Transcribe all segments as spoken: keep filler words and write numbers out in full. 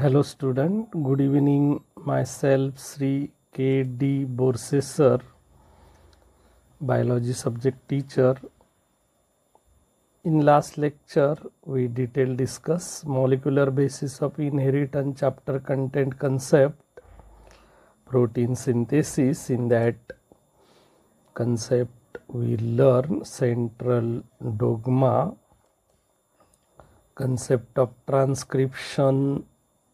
Hello student, good evening. Myself Sri K D Borse sir, biology subject teacher. In last lecture we detail discuss molecular basis of inheritance chapter content concept, protein synthesis. In that concept we learn central dogma, concept of transcription,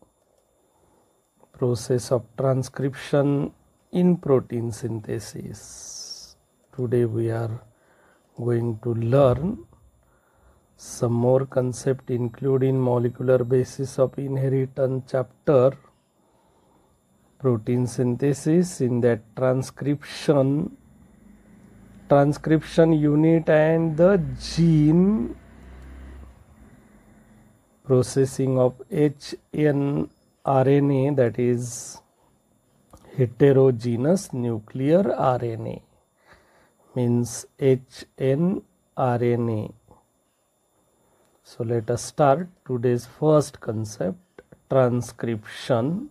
process of transcription in protein synthesis. Today we are going to learn some more concept including molecular basis of inheritance chapter, protein synthesis. In that transcription, transcription unit and the gene, processing of H N R N A, that is heterogeneous nuclear R N A, means H N R N A. So let us start today's first concept, transcription.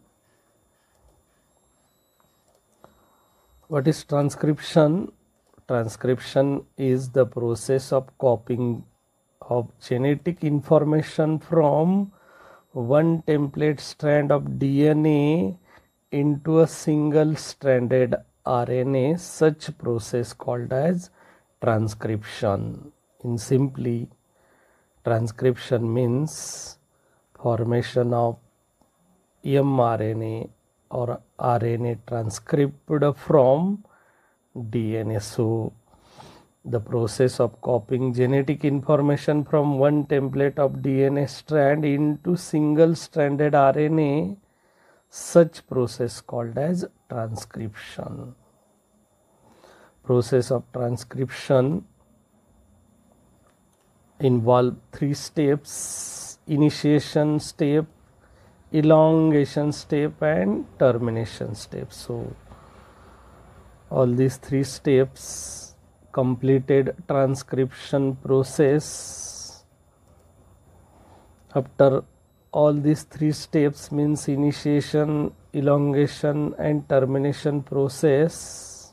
What is transcription? Transcription is the process of copying of genetic information from one template strand of D N A into a single stranded R N A. Such process called as transcription. In simply, transcription means formation of mRNA or R N A transcribed from D N A. So the process of copying genetic information from one template of D N A strand into single stranded R N A, such process called as transcription. Process of transcription involve three steps: initiation step, elongation step and termination step. So all these three steps completed transcription process. After all these three steps, means initiation, elongation and termination process,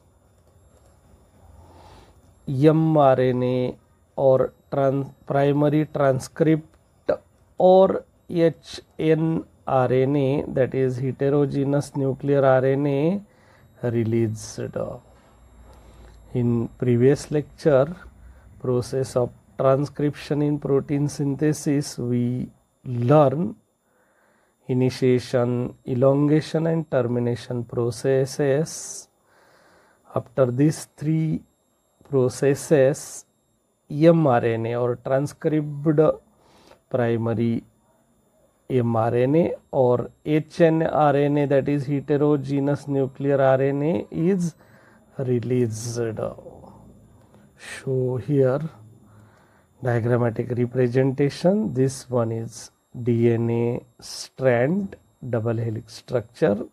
mRNA or trans primary transcript or H N R N A, that is heterogeneous nuclear R N A, released. In previous lecture, process of transcription in protein synthesis, we learn initiation, elongation and termination processes. After these three processes, mRNA or transcribed primary mRNA or H N R N A, that is heterogeneous nuclear R N A, is released. Show here diagrammatic representation. This one is D N A strand, double helix structure.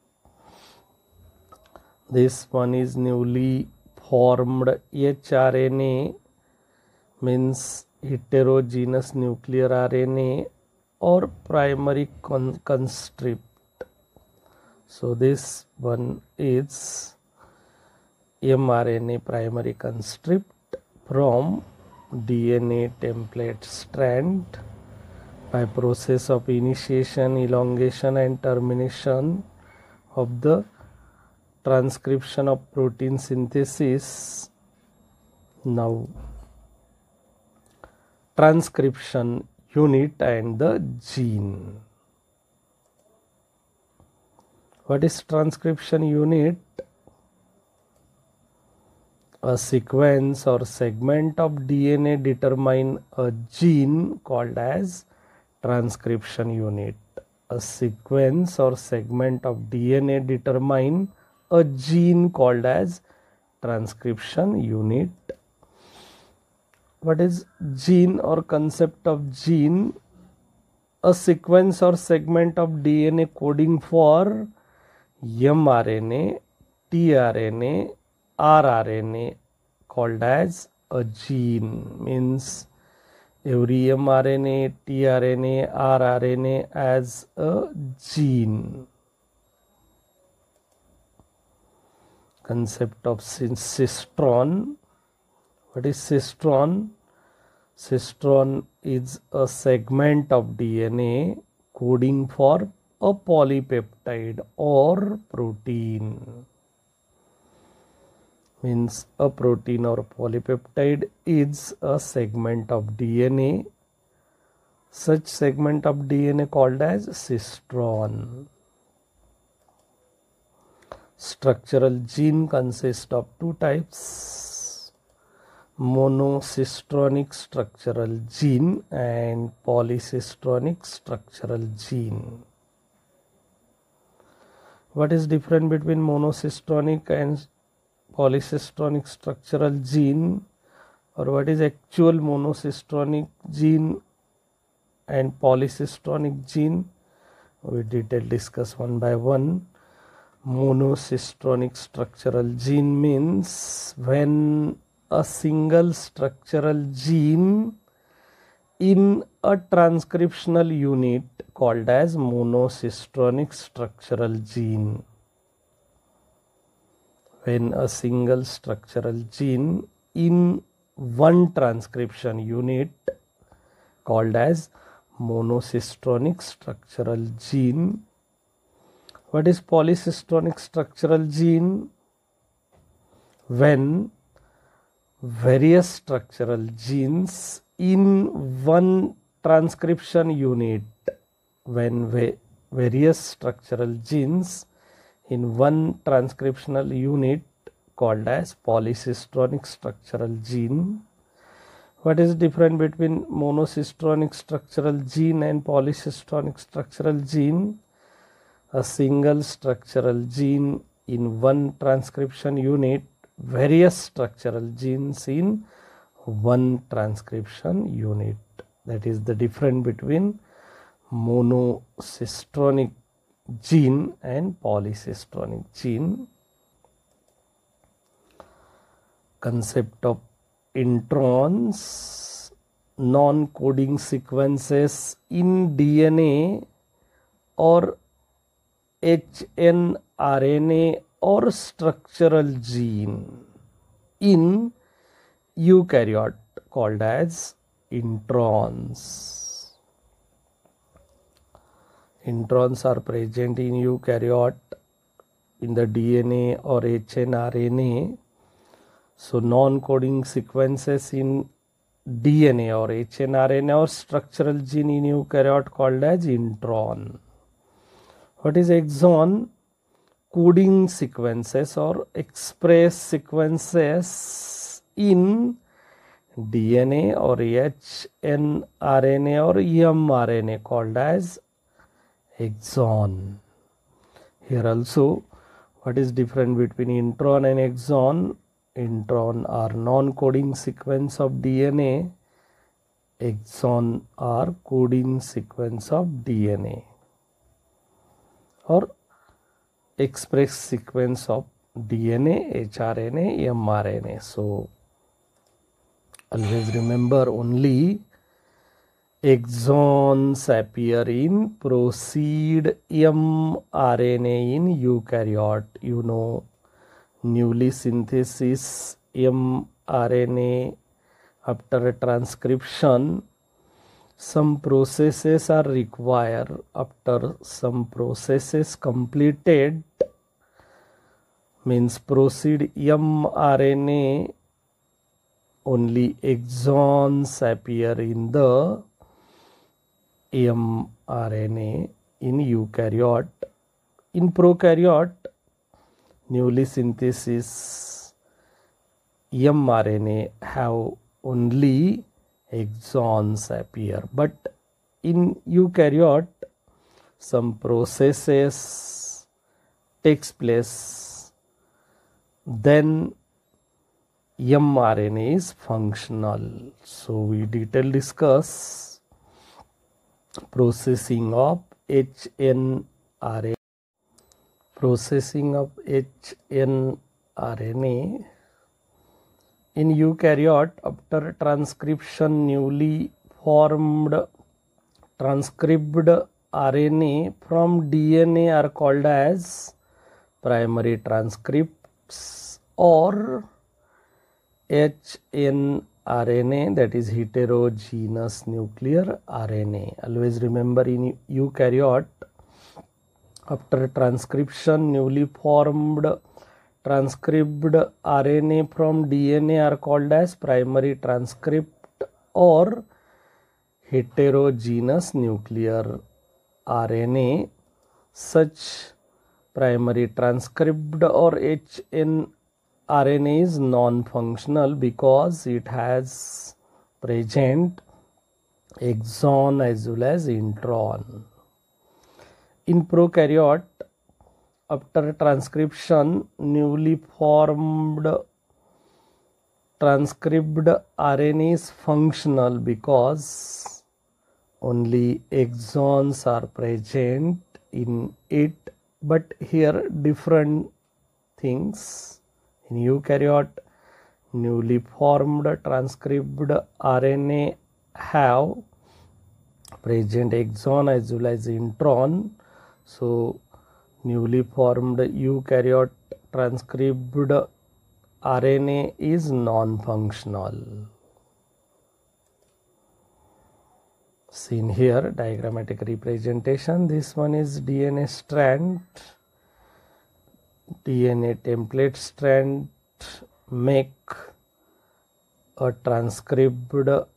This one is newly formed H R N A, means heterogeneous nuclear R N A or primary con conscript. So this one is mRNA primary conscript from D N A template strand by process of initiation, elongation and termination of the transcription of protein synthesis. Now transcription unit and the gene. What is transcription unit? A sequence or segment of D N A determine a gene called as transcription unit. A sequence or segment of D N A determine a gene called as transcription unit. What is gene or concept of gene? A sequence or segment of D N A coding for mRNA, tRNA, rRNA, called as a gene. Means every mRNA, tRNA, rRNA as a gene. Concept of cistron. What is cistron? Cistron is a segment of D N A coding for a polypeptide or protein. Means a protein or polypeptide is a segment of D N A. Such segment of D N A called as cistron. Structural gene consist of two types: monocistronic structural gene and polycistronic structural gene. What is difference between monocistronic and polycistronic structural gene, or what is actual monocistronic gene and polycistronic gene? We detail discuss one by one. Monocistronic structural gene means when a single structural gene in a transcriptional unit called as monocistronic structural gene. When a single structural gene in one transcription unit called as monocistronic structural gene. What is polycistronic structural gene? When various structural genes in one transcription unit, when va various structural genes in one transcriptional unit called as polycistronic structural gene. What is difference between monocistronic structural gene and polycistronic structural gene? A single structural gene in one transcription unit, various structural genes in one transcription unit. That is the difference between monocistronic gene and polycistronic gene. Concept of introns, non-coding sequences in D N A or hnRNA or structural gene in eukaryote called as introns. Introns are present in eukaryote in the D N A or hnRNA. So non-coding sequences in D N A or hnRNA or structural gene in eukaryote called as intron. What is exon? Coding sequences or express sequences in D N A or hnRNA or mRNA called as exon. Here also, what is difference between intron and exon? Intron are non-coding sequence of D N A. Exon are coding sequence of D N A or express sequence of D N A, hrNA, mRNA. So always remember only exons appear in proceed mRNA in eukaryote. You know, newly synthesis mRNA after a transcription, some processes are required. After some processes completed, means proceed mRNA, only exons appear in the mRNA in eukaryote. In prokaryote, newly synthesis mRNA have only exons appear, but in eukaryote some processes takes place, then mRNA is functional. So we detail discuss processing of hnRNA. Processing of hnRNA in eukaryote after transcription newly formed transcribed R N A from D N A are called as primary transcripts or hnRNA, that is heterogeneous nuclear R N A. Always remember, in eukaryote, after transcription, newly formed transcribed R N A from D N A are called as primary transcript or heterogeneous nuclear R N A. Such primary transcript or hnRNA is non-functional because it has present exon as well as intron. In prokaryote, after transcription, newly formed transcribed R N A is functional because only exons are present in it, but here different things. In eukaryote, newly formed transcribed R N A have present exon as well as intron. So newly formed eukaryote transcribed R N A is non-functional. Seen here, diagrammatic representation. This one is D N A strand, D N A template strand make a transcribed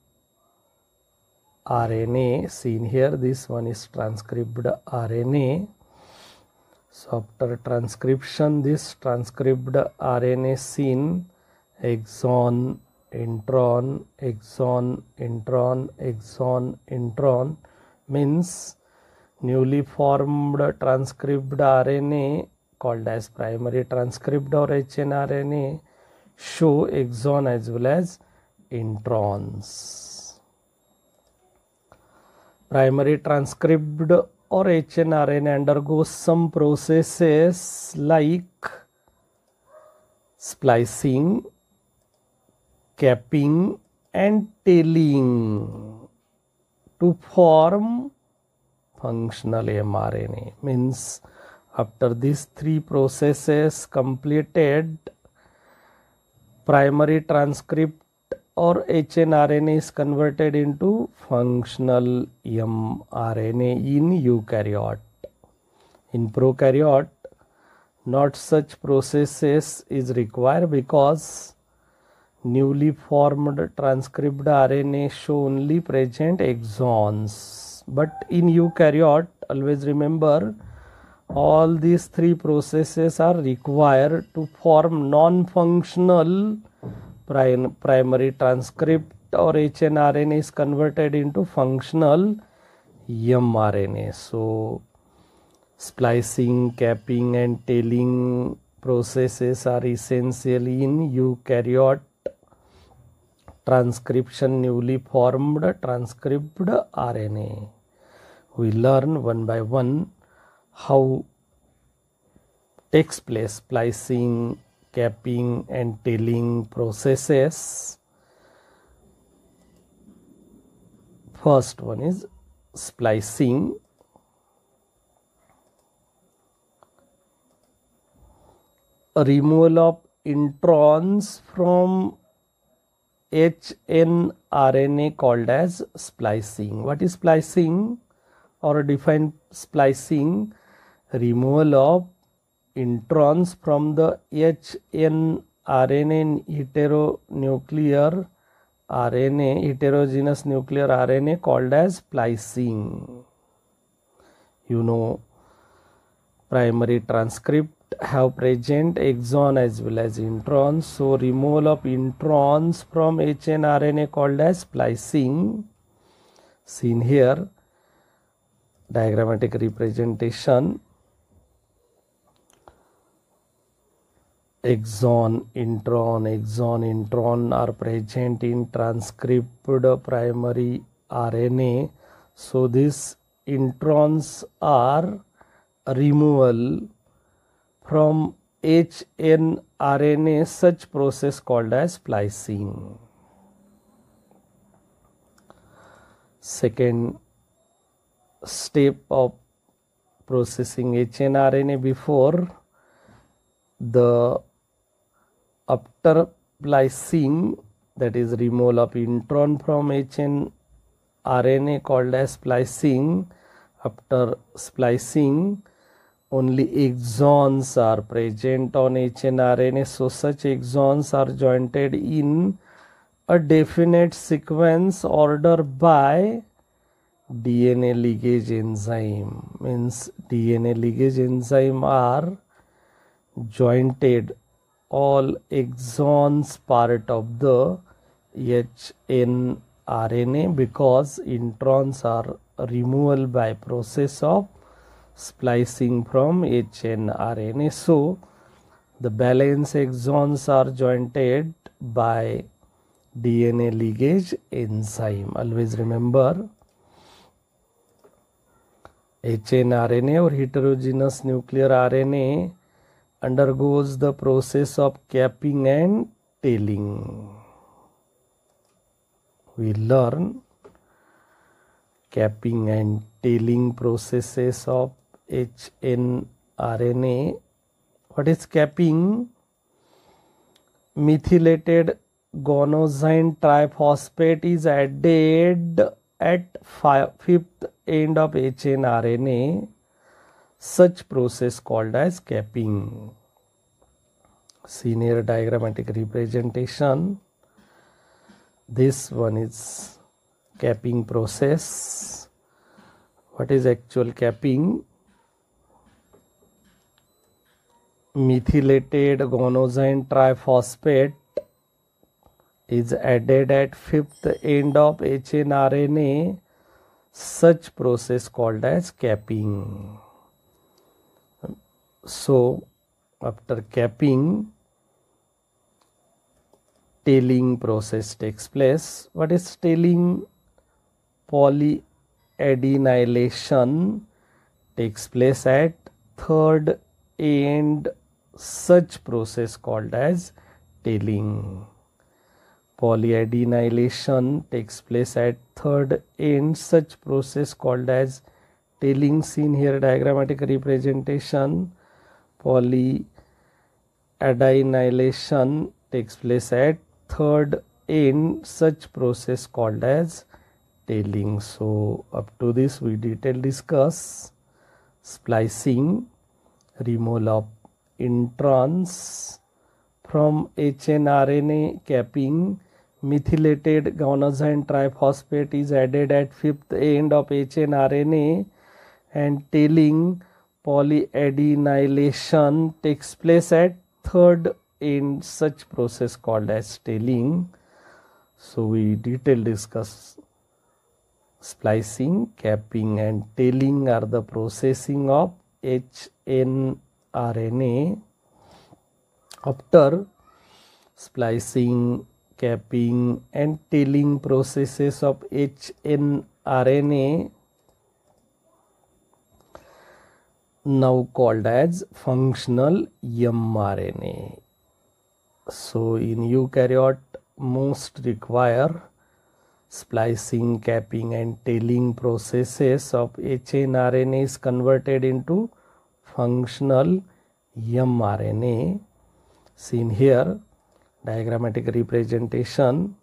R N A. Seen here, this one is transcribed R N A. So after transcription, this transcribed R N A seen exon, intron, exon, intron, exon, intron, means newly formed transcribed R N A called as primary transcript or hnRNA show exon as well as introns. Primary transcript or hnRNA undergoes some processes like splicing, capping and tailing to form functional mRNA. Means after these three processes completed, primary transcript or hnRNA is converted into functional mRNA in eukaryote. In prokaryote, not such processes is required because newly formed transcribed R N A show only present exons. But in eukaryote, always remember, all these three processes are required to form non-functional prim primary transcript or hnRNA is converted into functional mRNA. So splicing, capping and tailing processes are essentially in eukaryote transcription newly formed transcribed R N A. We learn one by one how takes place splicing, capping and tailing processes. First one is splicing. A removal of introns from hnRNA called as splicing. What is splicing? Or define splicing: removal of introns from the hnRNA heteronuclear R N A, heterogeneous nuclear R N A called as splicing. You know, primary transcript have present exon as well as introns. So removal of introns from hnRNA called as splicing. Seen here, diagrammatic representation. Exon, intron, exon, intron are present in transcribed primary R N A. So these introns are removal from hnRNA, such process called as splicing. second step of processing H N R N A before the after splicing, that is removal of intron from H N R N A called as splicing. After splicing, only exons are present on H N R N A, so such exons are jointed in a definite sequence order by D N A ligase enzyme. Means D N A ligase enzyme are jointed all exons part of the H N R N A because introns are removal by process of splicing from H N R N A. So the balance exons are jointed by D N A ligase enzyme. Always remember, H N R N A or heterogeneous nuclear R N A undergoes the process of capping and tailing. We learn capping and tailing processes of H N R N A. What is capping? Methylated guanosine triphosphate is added at fifth end of H N R N A. Such process called as capping. See near diagrammatic representation. This one is capping process. What is actual capping? Methylated guanosine triphosphate is added at fifth end of H N R N A. Such process called as capping. So after capping, tailing process takes place. What is tailing? Polyadenylation takes place at third end. Such process called as tailing. Polyadenylation takes place at third end. Such process called as tailing. Seen here diagrammatic representation. Polyadenylation takes place at third end. Such process called as tailing. So up to this we detail discuss splicing, removal of introns from H N R N A, capping, methylated guanosine triphosphate is added at fifth end of H N R N A, and tailing, polyadenylation takes place at third end. Such process called as tailing. So we detail discuss splicing, capping and tailing are the processing of H N R N A. After splicing, capping and tailing processes of H N R N A, now called as functional mRNA. So in eukaryote most require splicing, capping and tailing processes of H N R N A is converted into functional mRNA. Seen here diagrammatic representation.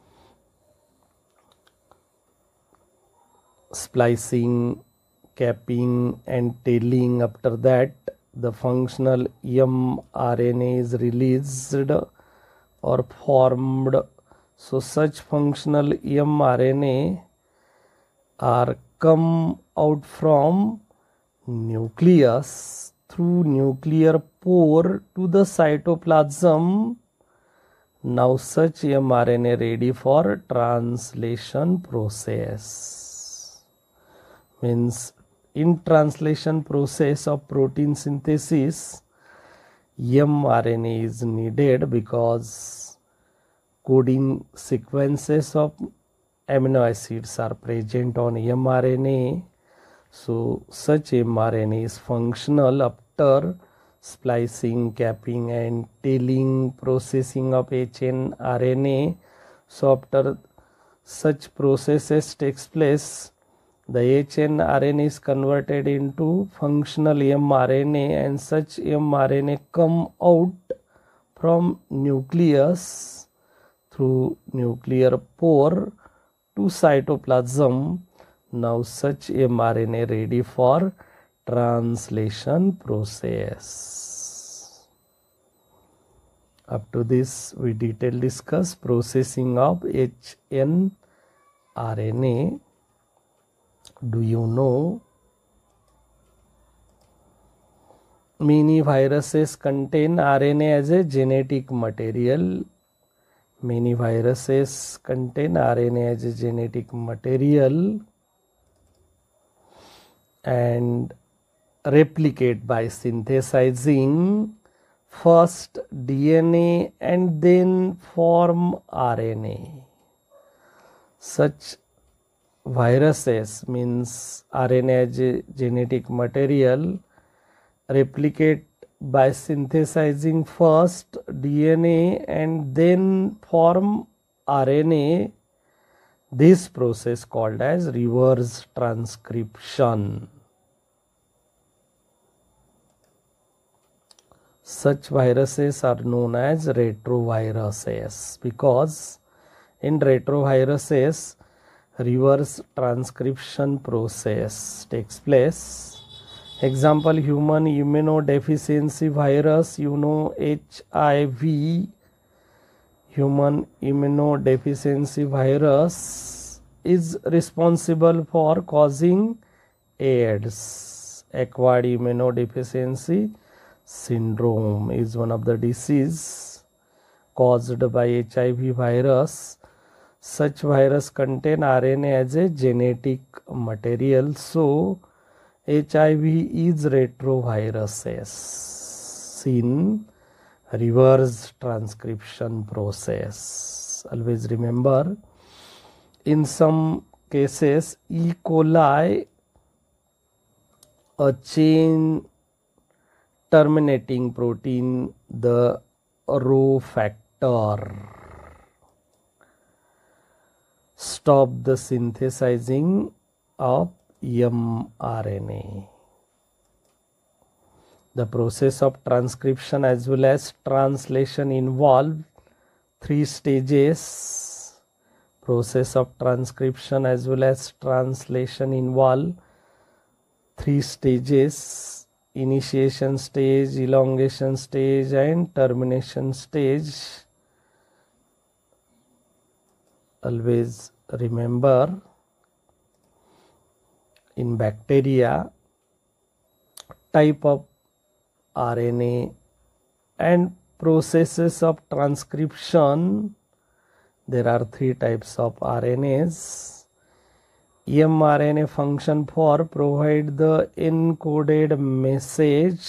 Splicing, capping and tailing, after that the functional mRNA is released or formed. So such functional mRNA are come out from nucleus through nuclear pore to the cytoplasm. Now such mRNA ready for translation process. Means in translation process of protein synthesis, mRNA is needed because coding sequences of amino acids are present on mRNA. So such mRNA is functional after splicing, capping and tailing processing of H N R N A. So after such processes takes place, the H N R N A is converted into functional mRNA, and such mRNA come out from nucleus through nuclear pore to cytoplasm. Now such mRNA ready for translation process. Up to this we detail discuss processing of H N R N A. Do you know many viruses contain R N A as a genetic material? Many viruses contain R N A as a genetic material and replicate by synthesizing first D N A and then form R N A. Such viruses, means R N A as a genetic material, replicate by synthesizing first D N A and then form R N A. This process called as reverse transcription. Such viruses are known as retroviruses because in retroviruses reverse transcription process takes place. Example, human immunodeficiency virus, you know H I V. Human immunodeficiency virus is responsible for causing AIDS. Acquired immunodeficiency syndrome is one of the disease caused by H I V virus. Such virus contain R N A as a genetic material. So H I V is retroviruses in reverse transcription process. Always remember, in some cases E. coli, a chain terminating protein, the Rho factor, stop the synthesizing of mRNA. The process of transcription as well as translation involve three stages. Process of transcription as well as translation involve three stages: initiation stage, elongation stage, and termination stage. Always remember, in bacteria, type of R N A and processes of transcription, there are three types of R N As. mRNA function for provide the encoded message.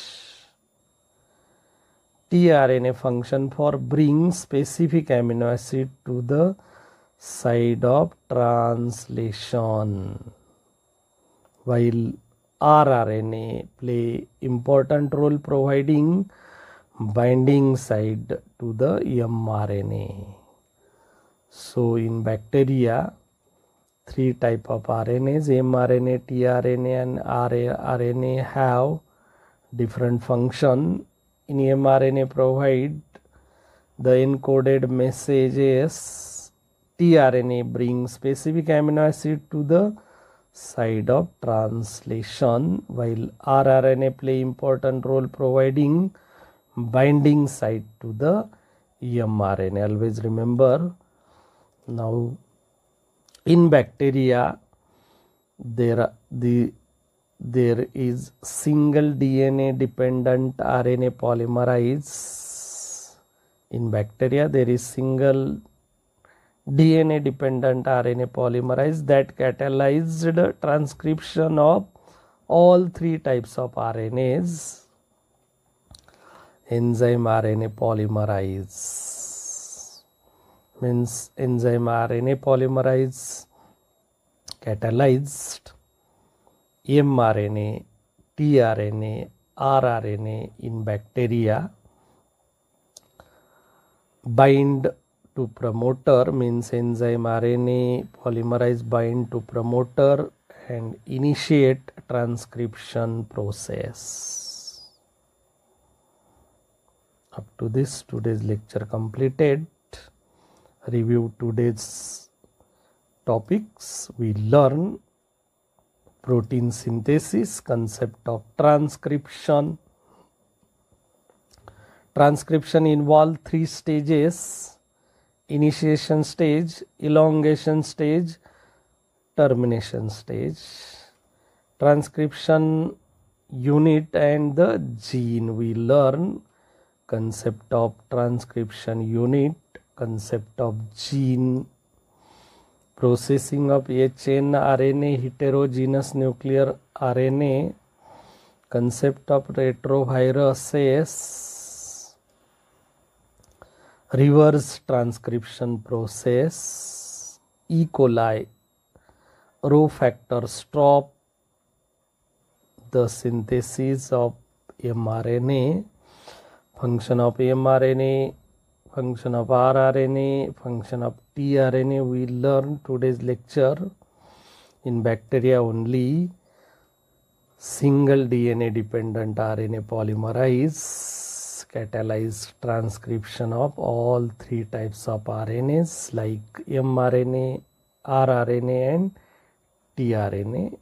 tRNA function for bring specific amino acid to the side of translation, while rRNA play important role providing binding site to the mRNA. So in bacteria, three type of R N As, mRNA, tRNA and rRNA, have different function. In mRNA provide the encoded messages, tRNA brings specific amino acid to the side of translation, while rRNA play important role providing binding site to the mRNA. Always remember. Now in bacteria, there the there is single D N A dependent R N A polymerase. In bacteria there is single D N A dependent R N A polymerase that catalyzed transcription of all three types of R N As. Enzyme R N A polymerase means enzyme R N A polymerase catalyzed mRNA, tRNA, rRNA in bacteria bind to promoter means enzyme R N A polymerase bind to promoter and initiate transcription process. Up to this, today's lecture completed. Review today's topics. We learn protein synthesis, concept of transcription. Transcription involves three stages: initiation stage, elongation stage, termination stage. Transcription unit and the gene. We learn concept of transcription unit, concept of gene, processing of H N R N A, heterogeneous nuclear R N A, concept of retroviruses, reverse transcription process, E. coli, Rho factor stop the synthesis of mRNA, function of mRNA, function of rRNA, function of tRNA. We learn today's lecture. In bacteria only, single D N A dependent R N A polymerase catalyze transcription of all three types of R N As like mRNA, rRNA and tRNA.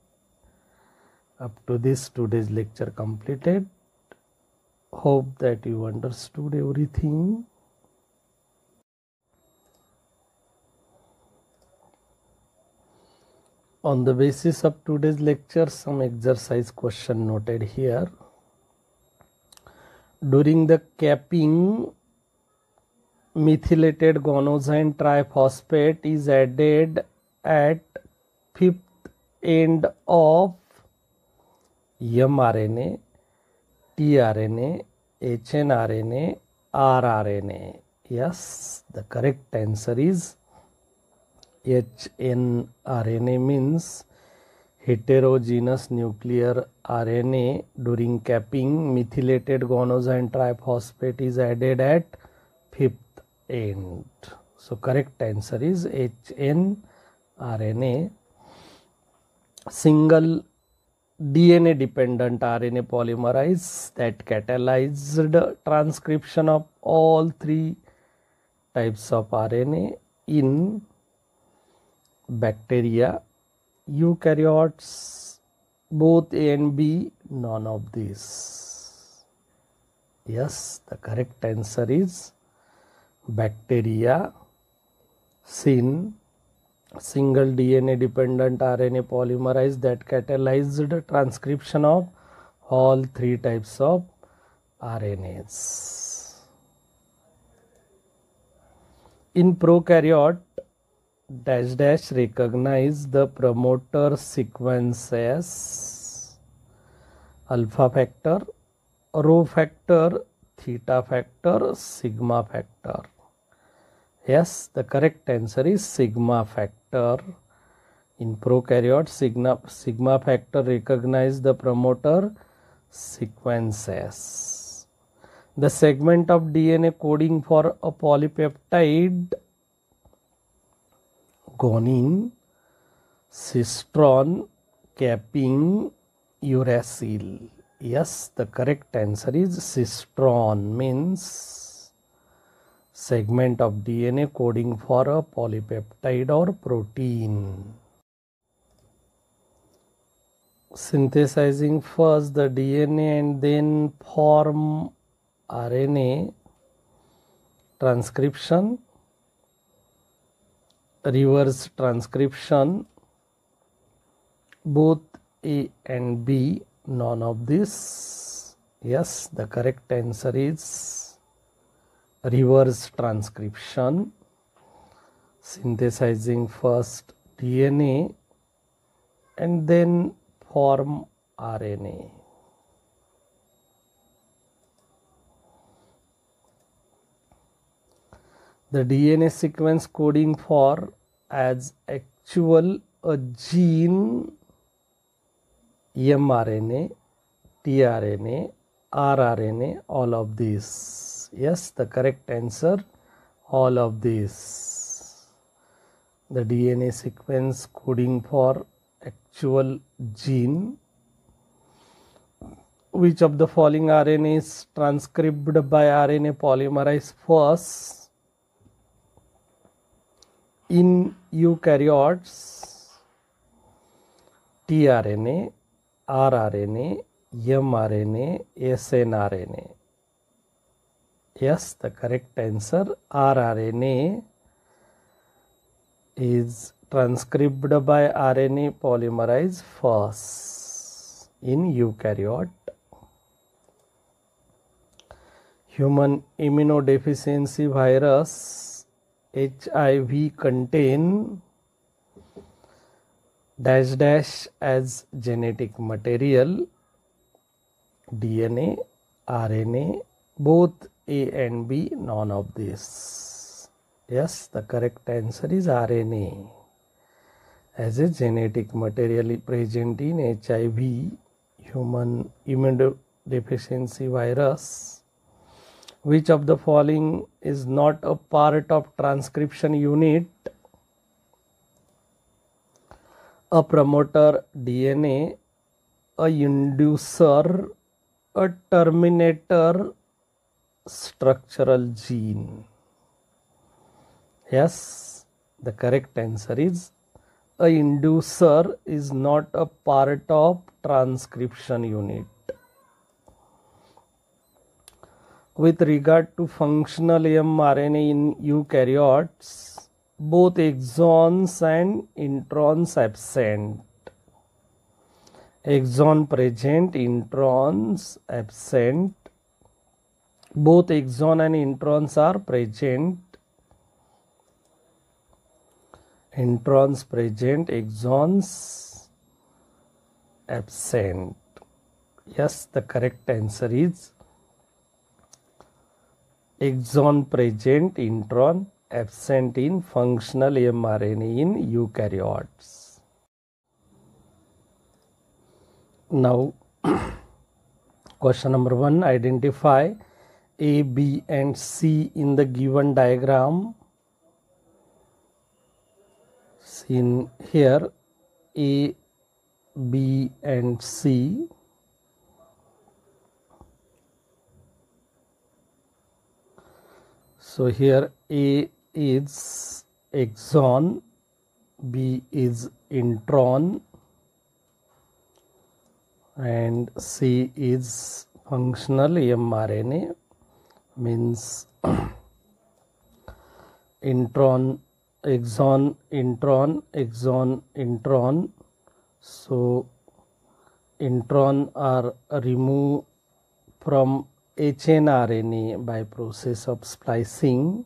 Up to this, today's lecture completed. Hope that you understood everything. On the basis of today's lecture, some exercise question noted here. During the capping, methylated guanosine triphosphate is added at fifth end of mRNA, tRNA, H N R N A, rRNA. Yes, the correct answer is H N R N A means heterogeneous nuclear R N A. During capping, methylated guanosine triphosphate is added at fifth end. So correct answer is H N R N A. Single D N A dependent R N A polymerase that catalyzed transcription of all three types of R N A in bacteria, eukaryotes, both A and B, none of these. Yes, the correct answer is bacteria, sin, single D N A dependent R N A polymerase that catalyzed transcription of all three types of R N As. In prokaryote, dash dash recognize the promoter sequence as alpha factor, rho factor, theta factor, sigma factor. Yes, the correct answer is sigma factor. In prokaryote, sigma, sigma factor recognize the promoter sequences. The segment of D N A coding for a polypeptide, guanine, cistron, capping, uracil. Yes, the correct answer is cistron means segment of D N A coding for a polypeptide or protein. Synthesizing first the D N A and then form R N A, transcription, reverse transcription, both A and B, none of this. Yes, the correct answer is reverse transcription. Synthesizing first D N A and then form R N A. The D N A sequence coding for as actual a gene mRNA, tRNA, rRNA, all of these. Yes, the correct answer, all of this. The D N A sequence coding for actual gene. Which of the following R N A is transcribed by R N A polymerase first? In eukaryotes, tRNA, rRNA, mRNA, snRNA. Yes, the correct answer rRNA is transcribed by R N A polymerase first in eukaryote. Human immunodeficiency virus H I V contain dash dash as genetic material, D N A, R N A, both A and B, none of this. Yes, the correct answer is R N A as a genetic material present in H I V, human immunodeficiency virus. Which of the following is not a part of transcription unit? A promoter D N A, a inducer, a terminator, structural gene. Yes, the correct answer is a inducer is not a part of transcription unit. With regard to functional mRNA in eukaryotes, both exons and introns absent. Exon present, introns absent. Both exon and introns are present. Introns present, exons absent. Yes, the correct answer is exon present, intron absent in functional mRNA in eukaryotes. Now, question number one, identify A, B and C in the given diagram. Seen here, A, B and C. So here A is exon, B is intron and C is functional mRNA, means intron, exon, intron, exon, intron. So intron are removed from hnRNA by process of splicing.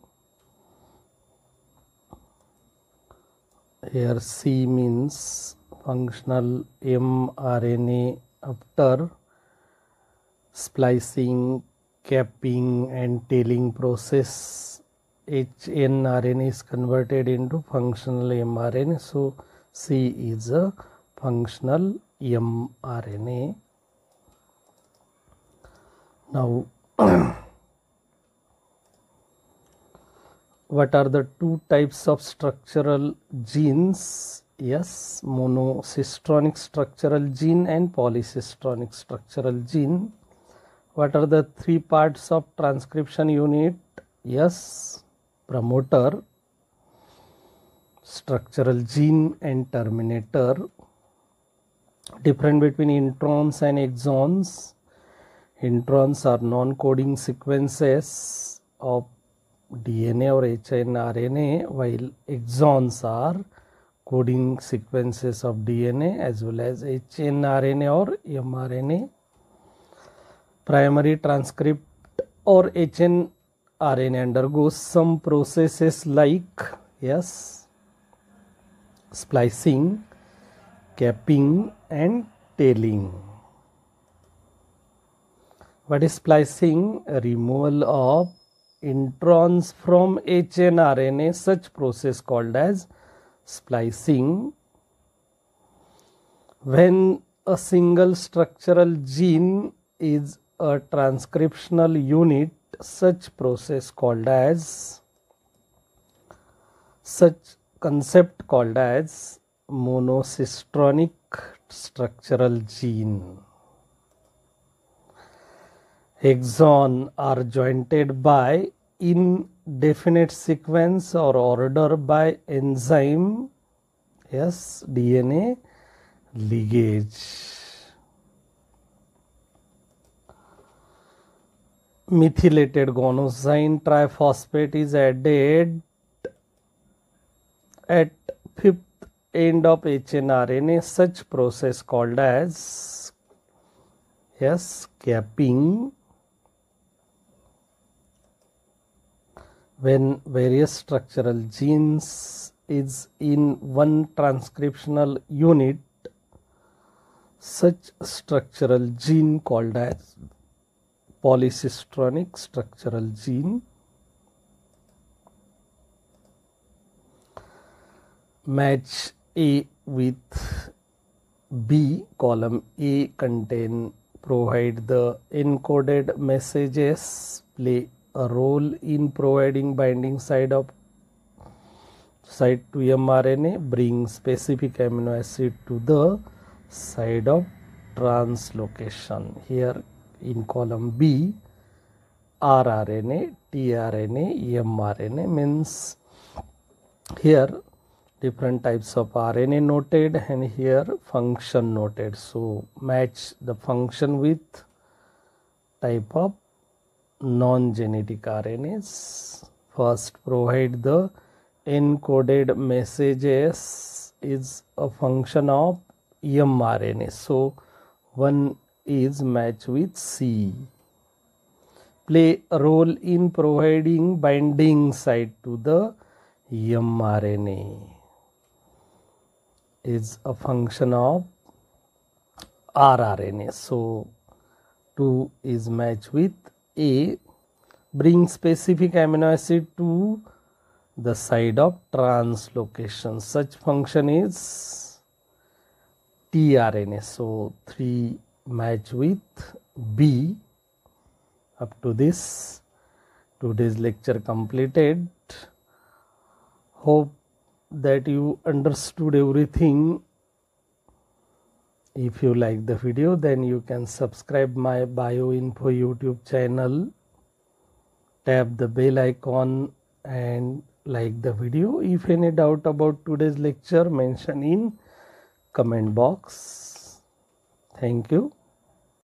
Here C means functional mRNA after splicing, capping and tailing process. hnRNA is converted into functional mRNA. So C is a functional mRNA. Now, what are the two types of structural genes? Yes, monocystronic structural gene and polycystronic structural gene. What are the three parts of transcription unit? Yes, promoter, structural gene and terminator. Difference between introns and exons. Introns are non-coding sequences of D N A or hnRNA, while exons are coding sequences of D N A as well as hnRNA or mRNA. Primary transcript or hnRNA undergoes some processes like, yes, splicing, capping and tailing. What is splicing? A removal of introns from hnRNA, such process called as splicing. When a single structural gene is a transcriptional unit, such process called as such concept called as monocistronic structural gene. Exons are jointed by indefinite sequence or order by enzyme, yes, D N A ligase. Methylated guanosine triphosphate is added at fifth end of H N R N A. Such process called as, yes, capping. When various structural genes is in one transcriptional unit, such structural gene called as polycistronic structural gene. Match A with B, column A contain provide the encoded messages, play a role in providing binding site of site to mRNA, bring specific amino acid to the site of translocation. Here in column B, rRNA, tRNA, mRNA means here different types of R N A noted and here function noted. So match the function with type of non-genetic R N As. First, provide the encoded messages is a function of mRNA. So one is matched with C. Play a role in providing binding site to the mRNA is a function of rRNA. So two is matched with A. Bring specific amino acid to the site of translocation. Such function is tRNA. So three match with B. Up to this, today's lecture completed. Hope that you understood everything. If you like the video, then you can subscribe my BioInfo YouTube channel, tap the bell icon and like the video. If any doubt about today's lecture, mention in comment box. Thank you.